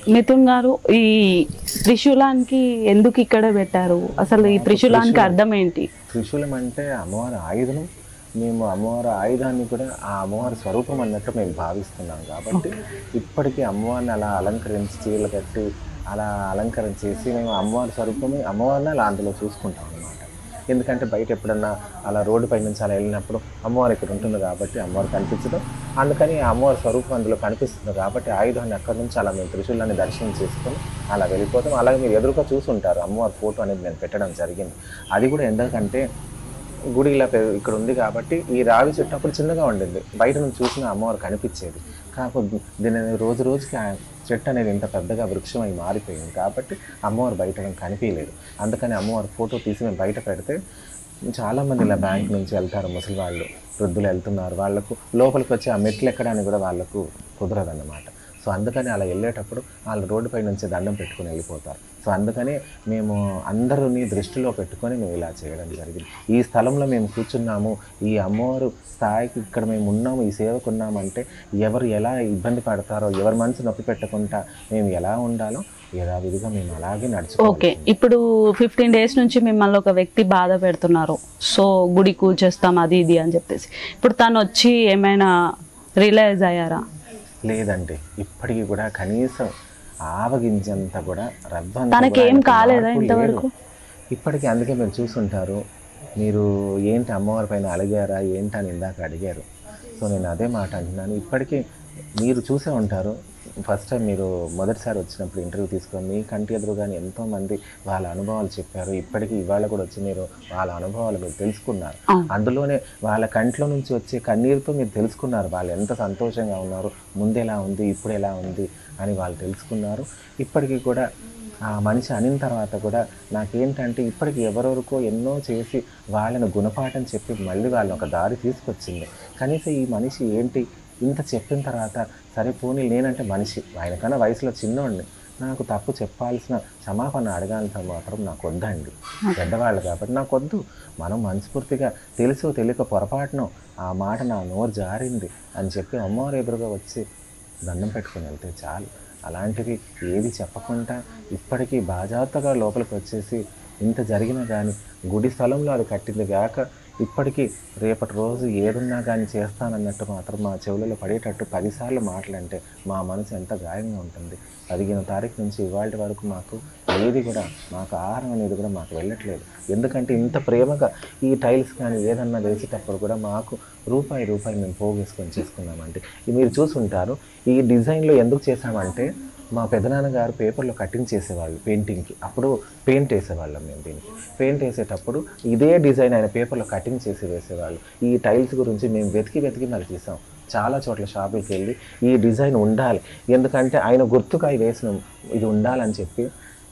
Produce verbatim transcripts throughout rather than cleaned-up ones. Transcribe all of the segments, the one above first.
మిథున్ గారు, ఈ త్రిశూలానికి ఎందుకు ఇక్కడ పెట్టారు? అసలు ఈ త్రిశూలానికి అర్థం ఏంటి? త్రిశూలం అంటే అమ్మవారి ఆయుధం. మేము అమ్మవారి ఆయుధాన్ని కూడా ఆ అమ్మవారి స్వరూపం అన్నట్టు మేము భావిస్తున్నాం కాబట్టి ఇప్పటికీ అమ్మవారిని అలా అలంకరించి చీరలు కట్టి అలా అలంకరణ చేసి మేము అమ్మవారి స్వరూపమే అమ్మవారిని అలా అందులో చూసుకుంటాం అన్నమాట. ఎందుకంటే బయట ఎప్పుడన్నా అలా రోడ్డు పై నుంచి అలా వెళ్ళినప్పుడు అమ్మవారు ఇక్కడ ఉంటుంది కాబట్టి అమ్మవారు కనిపించడం, అందుకని అమ్మవారి స్వరూపం అందులో కనిపిస్తుంది కాబట్టి ఆయుధాన్ని అక్కడి నుంచి అలా మేము త్రిశూలాన్ని దర్శనం చేసుకొని అలా వెళ్ళిపోతాం. అలాగే మీరు ఎదురుగా చూసుంటారు అమ్మవారి ఫోటో అనేది నేను పెట్టడం జరిగింది. అది కూడా ఎందుకంటే గుడి ఇలా ఇక్కడ ఉంది కాబట్టి ఈ రావి చెట్టు అప్పుడు చిన్నగా ఉండింది, బయట నుంచి చూసిన అమ్మవారు కనిపించేది. కాకపోతే దీని రోజు రోజుకి ఆ చెట్టు అనేది ఇంత పెద్దగా వృక్షమై మారిపోయింది కాబట్టి అమ్మవారు బయట కనిపించలేదు. అందుకని అమ్మవారి ఫోటో తీసి మేము బయట పెడితే చాలామంది ఇలా బ్యాంక్ నుంచి వెళ్తారు, ముసలి వాళ్ళు వృద్ధులు వెళ్తున్నారు, వాళ్ళకు లోపలికి వచ్చి ఆ మెట్లు ఎక్కడానికి కూడా వాళ్ళకు కుదరదన్నమాట. సో అందుకని అలా వెళ్ళేటప్పుడు వాళ్ళు రోడ్డుపై నుంచి దండం పెట్టుకుని వెళ్ళిపోతారు. సో అందుకని మేము అందరినీ దృష్టిలో పెట్టుకొని మేము ఇలా చేయడం జరిగింది. ఈ స్థలంలో మేము కూర్చున్నాము, ఈ అమ్మవారు స్థాయికి ఇక్కడ మేము ఉన్నాము, ఈ సేవకు ఉన్నామంటే ఎవరు ఎలా ఇబ్బంది పడతారో, ఎవరి మనసు నొప్పి పెట్టకుండా మేము ఎలా ఉండాలో యథావిధిగా మేము అలాగే నడుచు. ఓకే, ఇప్పుడు ఫిఫ్టీన్ డేస్ నుంచి మిమ్మల్ని ఒక వ్యక్తి బాధ పెడుతున్నారు, సో గుడి కూర్చేస్తాం అది ఇది అని చెప్పేసి, ఇప్పుడు తను వచ్చి ఏమైనా రియలైజ్ అయ్యారా? లేదండి, ఇప్పటికీ కూడా కనీసం ఆవగించంత కూడా రబ్బం తనకేం కాలేదా ఇంతవరకు? ఇప్పటికీ అందుకే మీరు చూసుంటారు, మీరు ఏంటి అమ్మవారి పైన అలిగారా ఏంటి అని ఇందాక అడిగారు. సో నేను అదే మాట అంటున్నాను. ఇప్పటికీ మీరు చూసే ఉంటారు, ఫస్ట్ టైం మీరు మొదటిసారి వచ్చినప్పుడు ఇంటర్వ్యూ తీసుకొని మీ కంటి ఎదురుగానే ఎంతోమంది వాళ్ళ అనుభవాలు చెప్పారు. ఇప్పటికీ ఇవాళ కూడా వచ్చి మీరు వాళ్ళ అనుభవాలు మీరు తెలుసుకున్నారు. అందులోనే వాళ్ళ కంట్లో నుంచి వచ్చే కన్నీరుతో మీరు తెలుసుకున్నారు వాళ్ళు ఎంత సంతోషంగా ఉన్నారు, ముందు ఎలా ఉంది ఇప్పుడు ఎలా ఉంది అని వాళ్ళు తెలుసుకున్నారు. ఇప్పటికీ కూడా ఆ మనిషి అనిన తర్వాత కూడా నాకేంటంటే ఇప్పటికి ఎవరెవరికో ఎన్నో చేసి వాళ్ళని గుణపాఠం చెప్పి మళ్ళీ వాళ్ళని ఒక దారి తీసుకొచ్చింది. కనీసం ఈ మనిషి ఏంటి ఇంత చెప్పిన తర్వాత సరే పోనీ, నేనంటే మనిషి, ఆయనకన్నా వయసులో చిన్నోడిని, నాకు తప్పు చెప్పాల్సిన క్షమాపణ అడగాల్సిన మాత్రం నాకు వద్దండి. పెద్దవాళ్ళు కాబట్టి నాకు వద్దు. మనం మనస్ఫూర్తిగా తెలుసు తెలియక పొరపాటును ఆ మాట నా నోరు జారింది అని చెప్పి అమ్మవారు ఎదురుగా వచ్చి దండం పెట్టుకుని వెళ్తే చాలు. అలాంటివి ఏది చెప్పకుండా ఇప్పటికీ బాజాతగా లోపలికి వచ్చేసి ఇంత జరిగినా కానీ గుడి స్థలంలో అది కట్టింది కాక ఇప్పటికీ రేపటి రోజు ఏదున్నా కానీ చేస్తానన్నట్టు మాత్రం మా చెవులలో పడేటట్టు పదిసార్లు మాటలంటే మా మనసు ఎంత గాయంగా ఉంటుంది. పదిహేను తారీఖు నుంచి ఇవాళ వరకు మాకు ఏది కూడా మాకు ఆహారం అనేది కూడా మాకు వెళ్ళట్లేదు. ఎందుకంటే ఇంత ప్రేమగా ఈ టైల్స్ కానీ ఏదన్నా వేసేటప్పుడు కూడా మాకు రూపాయి రూపాయి మేము పోగేసుకొని చేసుకున్నామంటే మీరు చూసుంటారు. ఈ డిజైన్లో ఎందుకు చేసామంటే మా పెదనాన్నగారు పేపర్లో కటింగ్ చేసేవాళ్ళు పెయింటింగ్కి, అప్పుడు పెయింట్ వేసేవాళ్ళం మేము. దీనికి పెయింట్ వేసేటప్పుడు ఇదే డిజైన్ ఆయన పేపర్లో కటింగ్ చేసి వేసేవాళ్ళు. ఈ టైల్స్ గురించి మేము వెతికి వెతికి మరి తీసాం. చాలా చోట్ల షాపులకి వెళ్ళి ఈ డిజైన్ ఉండాలి, ఎందుకంటే ఆయన గుర్తుగా వేసినాం, ఇది ఉండాలని చెప్పి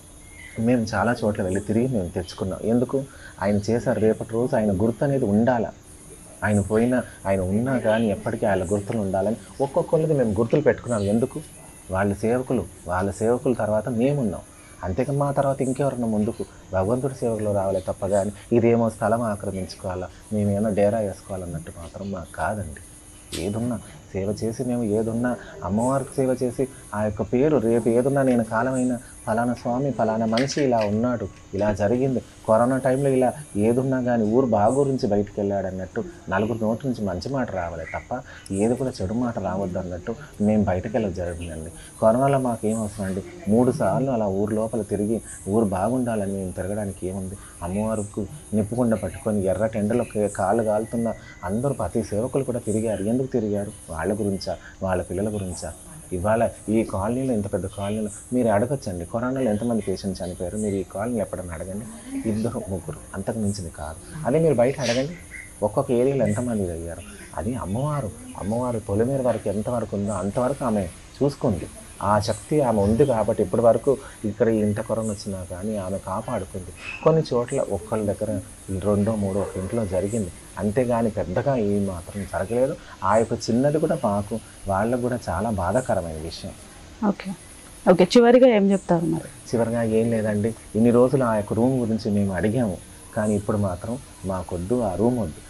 మేము చాలా చోట్ల వెళ్ళి తిరిగి మేము తెచ్చుకున్నాం. ఎందుకు ఆయన చేశారు, రేపటి రోజు ఆయన గుర్తు అనేది ఉండాలి. ఆయన పోయినా ఆయన ఉన్నా కానీ ఎప్పటికీ ఆయన గుర్తులు ఉండాలని ఒక్కొక్కరికి మేము గుర్తులు పెట్టుకున్నాం. ఎందుకు, వాళ్ళ సేవకులు వాళ్ళ సేవకుల తర్వాత మేమున్నాం, అంతేకా మా తర్వాత ఇంకెవరన్నా ముందుకు భగవంతుడి సేవకులు రావాలి తప్ప కానీ ఇదేమో స్థలం ఆక్రమించుకోవాలా, మేమేమో డేరా వేసుకోవాలన్నట్టు మాత్రం మాకు కాదండి. ఏదున్నా సేవ చేసి మేము ఏదున్నా అమ్మవారికి సేవ చేసి ఆ యొక్క పేరు రేపు ఏదున్నా నేను కాలమైన ఫలానా స్వామి ఫలానా మనిషి ఇలా ఉన్నాడు, ఇలా జరిగింది, కరోనా టైంలో ఇలా ఏదున్నా కానీ ఊరు బాగురించి బయటికి వెళ్ళాడు అన్నట్టు నలుగురు నోటి నుంచి మంచి మాట రావాలి తప్ప ఏది కూడా చెడు మాట రావద్దు అన్నట్టు మేము బయటకు వెళ్ళడం జరిగిందండి. కరోనాలో మాకు ఏమవసరం అండి, మూడు సార్లు అలా ఊరు లోపల తిరిగి ఊరు బాగుండాలని మేము తిరగడానికి ఏముంది. అమ్మవారికి నిప్పుకుండా పట్టుకొని ఎర్ర టెండలో కాళ్ళు కాలుతున్న అందరూ ప్రతి సేవకులు కూడా తిరిగారు. ఎందుకు తిరిగారు, వాళ్ళ గురించా వాళ్ళ పిల్లల గురించా? ఇవాళ ఈ కాలనీలో ఇంత పెద్ద కాలనీలో మీరు అడగచ్చండి, కరోనాలో ఎంతమంది పేషెంట్స్ చనిపోయారు, మీరు ఈ కాలనీలో ఎప్పుడన్నా అడగండి, ఇద్దరు ముగ్గురు, అంతకు మించింది కాదు. అదే మీరు బయట అడగండి, ఒక్కొక్క ఏరియాలో ఎంతమంది అయ్యారు. అది అమ్మవారు అమ్మవారు పొలిమేర వరకు ఎంతవరకు ఉందో అంతవరకు ఆమె చూసుకుంది. ఆ శక్తి ఆమె ఉంది కాబట్టి ఇప్పటి వరకు ఇక్కడ ఇంత కరోనా వచ్చినా కానీ ఆమె కాపాడుకుంది. కొన్ని చోట్ల ఒక్కళ్ళ దగ్గర రెండో మూడో ఒక ఇంట్లో జరిగింది, అంతేగాని పెద్దగా ఏం మాత్రం జరగలేదు. ఆ యొక్క చిన్నది కూడా మాకు వాళ్ళకు కూడా చాలా బాధాకరమైన విషయం. ఓకే ఓకే చివరిగా ఏం చెప్తారు మరి? చివరిగా ఏం లేదండి, ఇన్ని రోజులు ఆ యొక్క రూమ్ గురించి మేము అడిగాము, కానీ ఇప్పుడు మాత్రం మాకొద్దు, ఆ రూమ్ వద్దు,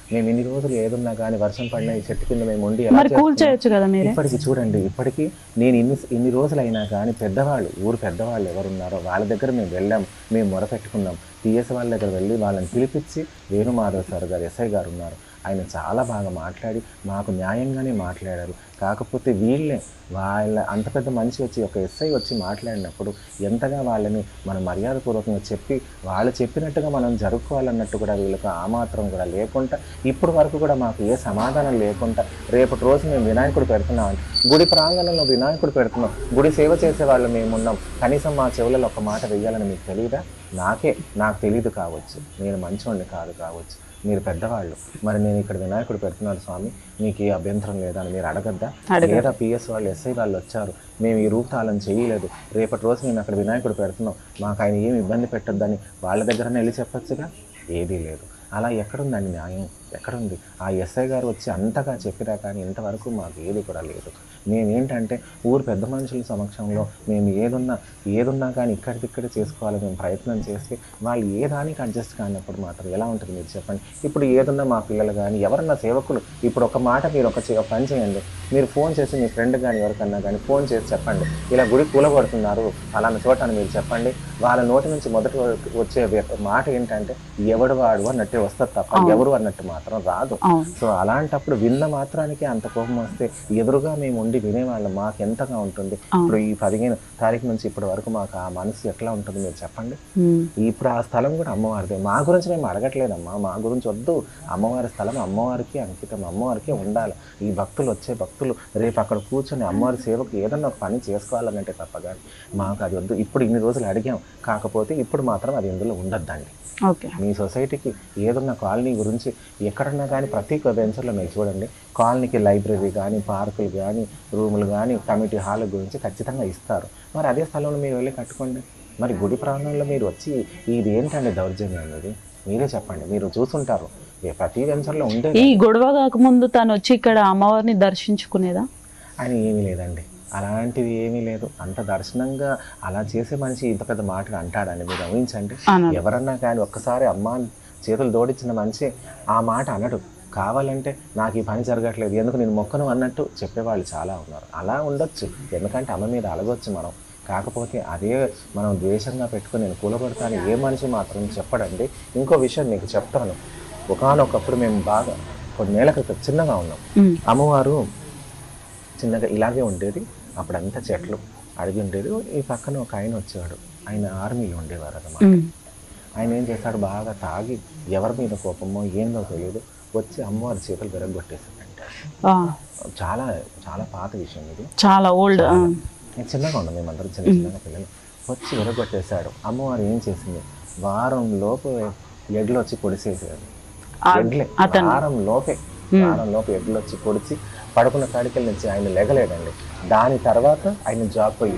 మేము ఇన్ని రోజులు ఏదున్నా కానీ వర్షం పడినా ఈ చెట్టు కింద మేము ఉండి మరి కూల్చేయచ్చు కదా మీరు. ఇప్పటికి చూడండి, ఇప్పటికీ నేను ఇన్ని ఇన్ని రోజులైనా కానీ పెద్దవాళ్ళు, ఊరు పెద్దవాళ్ళు ఎవరున్నారో వాళ్ళ దగ్గర మేము వెళ్ళాం, మేము మొరపెట్టుకున్నాం. పిఎస్ వాళ్ళ దగ్గర వెళ్ళి వాళ్ళని పిలిపించి, వేణుమాధవ్ సార్ గారు ఎస్ఐ గారు ఉన్నారు, ఆయన చాలా బాగా మాట్లాడి మాకు న్యాయంగానే మాట్లాడారు. కాకపోతే వీళ్ళే వాళ్ళ అంత పెద్ద మనిషి వచ్చి ఒక ఎస్ఐ వచ్చి మాట్లాడినప్పుడు ఎంతగా వాళ్ళని మనం మర్యాదపూర్వకంగా చెప్పి వాళ్ళు చెప్పినట్టుగా మనం జరుపుకోవాలన్నట్టు కూడా వీళ్ళకి ఆ మాత్రం కూడా లేకుండా, ఇప్పుడు వరకు కూడా మాకు ఏ సమాధానం లేకుండా, రేపటి రోజు మేము వినాయకుడు పెడుతున్నాం, గుడి ప్రాంగణంలో వినాయకుడు పెడుతున్నాం, గుడి సేవ చేసే వాళ్ళు మేమున్నాం, కనీసం మా చెవులలో ఒక మాట వెయ్యాలని మీకు తెలియదా? నాకే నాకు తెలియదు కావచ్చు, నేను మంచివాడిని కాదు కావచ్చు, మీరు పెద్దవాళ్ళు, మరి నేను ఇక్కడ వినాయకుడు పెడుతున్నాను స్వామి, మీకు ఏ అభ్యంతరం లేదా అని మీరు అడగద్దా? లేదా పిఎస్ వాళ్ళు ఎస్ఐ వాళ్ళు వచ్చారు, మేము ఈ రూపాలను చేయలేదు, రేపటి రోజు మేము అక్కడ వినాయకుడు పెడుతున్నాం, మాకు ఆయన ఏమి ఇబ్బంది పెట్టొద్దని వాళ్ళ దగ్గరనే వెళ్ళి చెప్పొచ్చుగా? ఏదీ లేదు. అలా ఎక్కడుందండి న్యాయం? ఎక్కడుంది? ఆ ఎస్ఐ గారు వచ్చి అంతగా చెప్పినా కానీ ఇంతవరకు మాకు ఏది కూడా లేదు. మేమేంటంటే ఊరు పెద్ద మనుషుల సమక్షంలో మేము ఏదున్నా ఏదున్నా కానీ ఇక్కడికిక్కడ చేసుకోవాలి మేము ప్రయత్నం చేస్తే, వాళ్ళు ఏ దానికి అడ్జస్ట్ కానప్పుడు మాత్రం ఎలా ఉంటుంది మీరు చెప్పండి? ఇప్పుడు ఏదున్నా మా పిల్లలు కానీ ఎవరన్నా సేవకులు, ఇప్పుడు ఒక మాట మీరు ఒక పని చేయండి, మీరు ఫోన్ చేసి మీ ఫ్రెండ్ కానీ ఎవరికన్నా కానీ ఫోన్ చేసి చెప్పండి, ఇలా గుడి కూలగొడుతున్నారు అలాంటి చోట అని మీరు చెప్పండి. వాళ్ళ నోటి నుంచి మొదటి వచ్చే మాట ఏంటంటే ఎవడు వాడు అన్నట్టే వస్తుంది తప్ప ఎవరు అన్నట్టు మాత్రం రాదు. సో అలాంటప్పుడు విన్న మాత్రానికి అంత కోపం వస్తే ఎదురుగా మేము ఉండి వినేవాళ్ళం, మాకు ఎంతగా ఉంటుంది? ఇప్పుడు ఈ పదిహేను తారీఖు నుంచి ఇప్పటి వరకు మాకు ఆ మనసు ఎట్లా ఉంటుంది మీరు చెప్పండి? ఇప్పుడు ఆ స్థలం కూడా అమ్మవారిదే. మా గురించి మేము అడగట్లేదమ్మా, మా గురించి వద్దు, అమ్మవారి స్థలం అమ్మవారికి అంకితం, అమ్మవారికే ఉండాలి. ఈ భక్తులు వచ్చే భక్తులు రేపు అక్కడ కూర్చొని అమ్మవారి సేవకు ఏదన్నా ఒక పని చేసుకోవాలనంటే తప్ప కానీ మాకు అది వద్దు. ఇప్పుడు ఇన్ని రోజులు అడిగాం, కాకపోతే ఇప్పుడు మాత్రం అది ఇందులో ఉండద్దండి. మీ సొసైటీకి ఏదన్నా కాలనీ గురించి ఎక్కడన్నా కానీ ప్రతి వెంచర్లో మీరు చూడండి, కాలనీకి లైబ్రరీ కానీ పార్కులు కానీ రూములు కానీ కమిటీ హాల్ గురించి ఖచ్చితంగా ఇస్తారు. మరి అదే స్థలంలో మీరు వెళ్ళి కట్టుకోండి. మరి గుడి ప్రాంగణంలో మీరు వచ్చి ఇది ఏంటండి దౌర్జన్యం అనేది? మీరే చెప్పండి, మీరు చూసుంటారు ప్రతి వెంచర్లో ఉండే. ఈ గొడవ కాకముందు తను వచ్చి ఇక్కడ అమ్మవారిని దర్శించుకునేదా? అని ఏమీ లేదండి, అలాంటివి ఏమీ లేదు. అంత దర్శనంగా అలా చేసే మనిషి ఇంత పెద్ద మాటలు అంటాడని మీరు ఊహించండి. ఎవరన్నా కానీ ఒక్కసారి అమ్మ చేతులు జోడించిన మనిషి ఆ మాట అనడు. కావాలంటే నాకు ఈ పని జరగట్లేదు ఎందుకు నేను మొక్కను అన్నట్టు చెప్పేవాళ్ళు చాలా ఉన్నారు. అలా ఉండొచ్చు, ఎందుకంటే అమ్మ మీద అలగొచ్చు మనం. కాకపోతే అదే మనం ద్వేషంగా పెట్టుకుని నేను కూలగొడతాను ఏ మనిషి మాత్రం చెప్పడండి. ఇంకో విషయం మీకు చెప్తాను. ఒకనొకప్పుడు మేము బాగా కొన్నేళ్ల క్రితం చిన్నగా ఉన్నాం, అమ్మవారు చిన్నగా ఇలాగే ఉండేది, అప్పుడంతా చెట్లు అడిగి ఉండేది. ఈ పక్కన ఒక ఆయన వచ్చాడు, ఆయన ఆర్మీలో ఉండేవారు అన్నమాట. ఆయన ఏం చేస్తాడు, బాగా తాగి ఎవరి మీద కోపమో ఏందో తెలియదు వచ్చి అమ్మవారి చేతులు విరగొట్టేసాడంటే. చాలా చాలా పాత విషయం ఇది, చాలా ఓల్డ్. నేను చిన్నగా ఉన్నాం మేమందరం, చిన్న చిన్నగా పిల్లలు. వచ్చి విరగొట్టేశాడు. అమ్మవారు ఏం చేసింది, వారం లోపు ఎడ్లు వచ్చి పొడిసేసాడు. ఎడ్లే వారం లోపే వారం లోపు ఎడ్లు వచ్చి పొడిచి పడుకున్న కాడికెళ్ళి నుంచి ఆయన లెగలేడండి. దాని తర్వాత ఆయన జాబ్ పోయి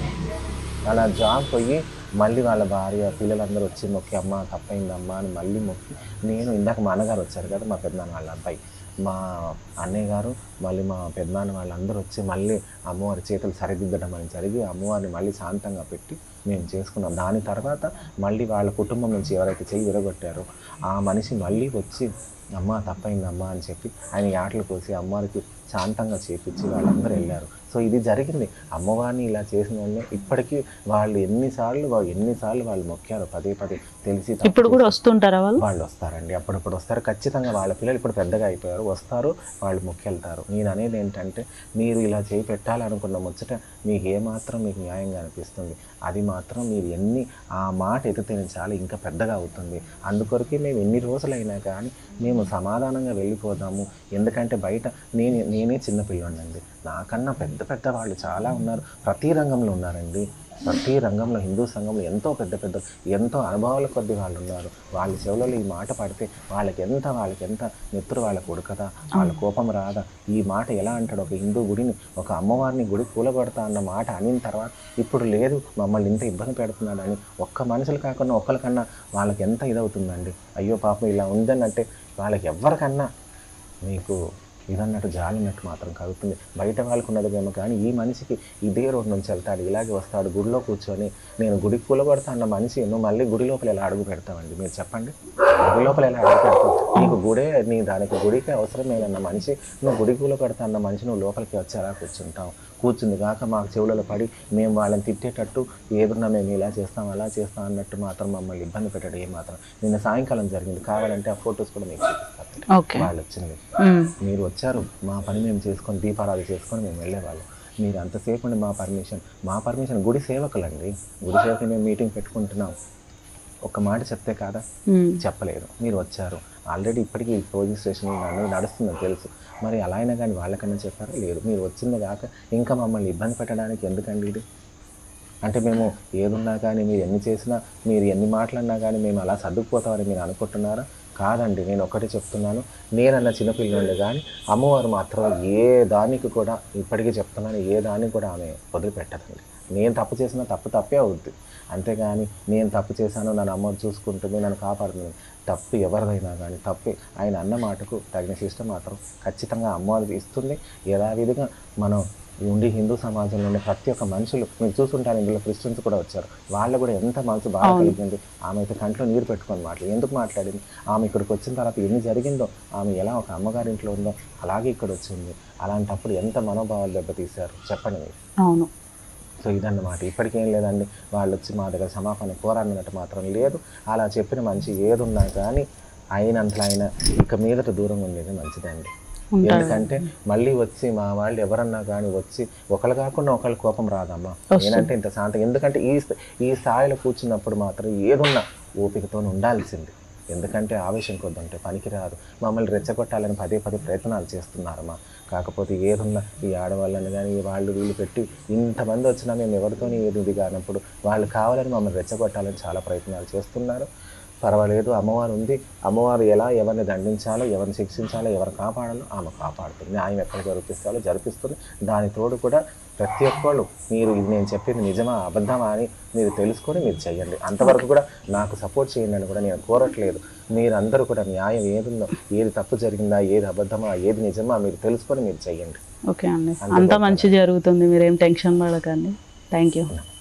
అలా జాబ్ పోయి మళ్ళీ వాళ్ళ భార్య పిల్లలందరూ వచ్చి మొక్కి అమ్మ తప్పైందమ్మా అని మళ్ళీ మొక్కి, నేను ఇందాక మా అన్నగారు వచ్చారు కదా, మా పెద్దనాన్న వాళ్ళ అబ్బాయి, మా అన్నయ్య గారు మళ్ళీ మా పెద్దనాన్న వాళ్ళందరూ వచ్చి మళ్ళీ అమ్మవారి చేతులు సరిదిద్దడం అని జరిగి అమ్మవారిని మళ్ళీ శాంతంగా పెట్టి మేము చేసుకున్నాం. దాని తర్వాత మళ్ళీ వాళ్ళ కుటుంబం నుంచి ఎవరైతే చెయ్యి విరగొట్టారో ఆ మనిషి మళ్ళీ వచ్చి అమ్మ తప్పైందమ్మా అని చెప్పి ఆయన యాటలు కోసి అమ్మవారికి శాంతంగా చేపించి వాళ్ళందరూ వెళ్ళారు. సో ఇది జరిగింది. అమ్మవారిని ఇలా చేసిన వాళ్ళే ఇప్పటికీ వాళ్ళు ఎన్నిసార్లు వాళ్ళు ఎన్నిసార్లు వాళ్ళు మొక్కారు పదే పదే తెలిసి. ఇప్పుడు కూడా వస్తుంటారా వాళ్ళు? వాళ్ళు వస్తారండి, అప్పుడప్పుడు వస్తారు ఖచ్చితంగా. వాళ్ళ పిల్లలు ఇప్పుడు పెద్దగా అయిపోయారు, వస్తారు వాళ్ళు మొక్కెళ్తారు. నేను అనేది ఏంటంటే మీరు ఇలా చేయి పెట్టాలనుకున్న ముచ్చట మీకు ఏమాత్రం మీకు న్యాయంగా అనిపిస్తుంది, అది మాత్రం మీరు ఎన్ని ఆ మాట ఎత్తితేనే చాలా ఇంకా పెద్దగా అవుతుంది. అందుకొరకే మేము ఎన్ని రోజులైనా కానీ మేము సమాధానంగా వెళ్ళిపోదాము. ఎందుకంటే బయట నేను నేనే చిన్నపిల్లండి, నాకన్నా పెద్ద పెద్ద వాళ్ళు చాలా ఉన్నారు, ప్రతి రంగంలో ఉన్నారండి. ప్రతి రంగంలో హిందూ సంఘంలో ఎంతో పెద్ద పెద్ద ఎంతో అనుభవాల కొద్ది వాళ్ళు ఉన్నారు. వాళ్ళ చెవులలో ఈ మాట పడితే వాళ్ళకి ఎంత వాళ్ళకి ఎంత నెత్తురు వాళ్ళకు ఉడకదా, వాళ్ళ కోపం రాదా? ఈ మాట ఎలా అంటాడు, ఒక హిందూ గుడిని ఒక అమ్మవారిని గుడి కూలగొడతా అన్న మాట అనిన తర్వాత ఇప్పుడు లేదు మమ్మల్ని ఇంత ఇబ్బంది పెడుతున్నాడని ఒక్క మనుషులు కాకుండా ఒక్కరికన్నా వాళ్ళకి ఎంత ఇదవుతుందండి. అయ్యో పాపం ఇలా ఉందనంటే వాళ్ళకి ఎవరికన్నా మీకు ఇదన్నట్టు జాలినట్టు మాత్రం కలుగుతుంది. బయట వాళ్ళకు ఉన్నదేమో కానీ ఈ మనిషికి ఇదే రోడ్డు నుంచి వెళ్తాడు, ఇలాగే వస్తాడు, గుడిలో కూర్చొని నేను గుడికి కూలగొడతా అన్న మనిషి నువ్వు మళ్ళీ గుడి లోపల ఎలా అడుగు పెడతామండి మీరు చెప్పండి? గుడి లోపల ఎలా అడుగుతాడు? నీకు గుడే నీ దానికి గుడికి అవసరమేనన్న మనిషి, నువ్వు గుడి కూల కడతా అన్న మనిషి నువ్వు లోపలికి వచ్చి అలా కూర్చుంటావు. కూర్చుంది కాక మాకు చెవులలో పడి మేము వాళ్ళని తిట్టేటట్టు ఏదున్నా మేము ఇలా చేస్తాం అలా చేస్తాం అన్నట్టు మాత్రం మమ్మల్ని ఇబ్బంది పెట్టడం ఏమాత్రం. నిన్న సాయంకాలం జరిగింది, కావాలంటే ఆ ఫొటోస్ కూడా మీకు చూపిస్తాను. వాళ్ళు వచ్చింది, మీరు వచ్చారు, మా పని మేము చేసుకొని దీపారాధన చేసుకొని మేము వెళ్ళేవాళ్ళం. మీరు అంతసేపు ఉండి మా పర్మిషన్ మా పర్మిషన్ గుడి సేవకులండి, గుడి సేవకులు మేము మీటింగ్ పెట్టుకుంటున్నాం, ఒక్క మాట చెప్తే కాదా? చెప్పలేదు. మీరు వచ్చారు, ఆల్రెడీ ఇప్పటికీ పోలీస్ స్టేషన్ అనేది నడుస్తుందని తెలుసు, మరి అలా అయినా కానీ వాళ్ళకన్నా చెప్పారా? లేదు. మీరు వచ్చింది కాక ఇంకా మమ్మల్ని ఇబ్బంది పెట్టడానికి ఎందుకండి ఇది? అంటే మేము ఏదున్నా కానీ మీరు ఎన్ని చేసినా మీరు ఎన్ని మాట్లాడినా కానీ మేము అలా సర్దుకుపోతామని మీరు అనుకుంటున్నారా? కాదండి, నేను ఒకటి చెప్తున్నాను, నేనన్న చిన్నపిల్లలు కానీ అమ్మవారు మాత్రం ఏ దానికి కూడా ఇప్పటికీ చెప్తున్నాను, ఏ దానికి కూడా ఆమె వదిలిపెట్టదండి. నేను తప్పు చేసినా తప్పు తప్పే అవుద్ది, అంతేగాని నేను తప్పు చేశాను నన్ను అమ్మవారు చూసుకుంటుంది నన్ను కాపాడుతుంది, తప్పు ఎవరిదైనా కానీ తప్పే. ఆయన అన్న మాటకు తగిన శిక్ష మాత్రం ఖచ్చితంగా అమ్మవారు ఇస్తుంది. యథావిధిగా మనం ఉండి హిందూ సమాజంలో ఉండే ప్రతి ఒక్క మనుషులు మీరు చూసుకుంటారు, ఇందులో క్రిస్టియన్స్ కూడా వచ్చారు, వాళ్ళు కూడా ఎంత మనసు బాధ కలిగింది. ఆమె అయితే కంట్లో నీరు పెట్టుకొని మాట్లాడి ఎందుకు మాట్లాడింది? ఆమె ఇక్కడికి వచ్చిన తర్వాత ఎన్ని జరిగిందో, ఆమె ఎలా ఒక అమ్మగారింట్లో ఉందో అలాగే ఇక్కడ వచ్చింది. అలాంటప్పుడు ఎంత మనోభావాలు దెబ్బతీశారు చెప్పండి మీరు. అవును. సో ఇదన్నమాట. ఇప్పటికేం లేదండి, వాళ్ళు వచ్చి మా దగ్గర సమాపణ కోరాలన్నట్టు మాత్రం లేదు. అలా చెప్పిన మంచి ఏదున్నా కానీ అయినంతలో అయినా ఇక మీదట దూరంగా ఉండేది మంచిదండి. ఎందుకంటే మళ్ళీ వచ్చి మా వాళ్ళు ఎవరన్నా కానీ వచ్చి ఒకళ్ళు కాకుండా ఒకళ్ళు కోపం రాదమ్మా. నేనంటే ఇంత శాంతం, ఎందుకంటే ఈ ఈ స్థాయిలో కూర్చున్నప్పుడు మాత్రం ఏదున్నా ఓపికతో ఉండాల్సింది. ఎందుకంటే ఆవేశం కొద్దంటే పనికిరాదు. మమ్మల్ని రెచ్చగొట్టాలని పదే పదే ప్రయత్నాలు చేస్తున్నారమ్మా. కాకపోతే ఏదున్నా ఈ ఆడవాళ్ళని కానీ వాళ్ళు వీళ్ళు పెట్టి ఇంతమంది వచ్చినా మేము ఎవరితోని ఏది ఇది కానప్పుడు వాళ్ళు కావాలని మమ్మల్ని రెచ్చగొట్టాలని చాలా ప్రయత్నాలు చేస్తున్నారు. పర్వాలేదు, అమ్మవారు ఉంది. అమ్మవారు ఎలా ఎవరిని దండించాలో, ఎవరిని శిక్షించాలో, ఎవరు కాపాడాలో ఆమె కాపాడుతుంది. న్యాయం ఎక్కడ జరిపిస్తాలో జరిపిస్తుంది. దాని తోడు కూడా ప్రతి ఒక్కళ్ళు మీరు ఇది నేను చెప్పింది నిజమా అబద్ధమా అని మీరు తెలుసుకొని మీరు చెయ్యండి. అంతవరకు కూడా నాకు సపోర్ట్ చేయండి అని కూడా నేను కోరట్లేదు. మీరందరూ కూడా న్యాయం ఏదుందో, ఏది తప్పు జరిగిందా, ఏది అబద్ధమా, ఏది నిజమా మీరు తెలుసుకొని మీరు చెయ్యండి. ఓకే అండి, అంతా మంచి జరుగుతుంది, మీరేం టెన్షన్ పడకండి. Thank you.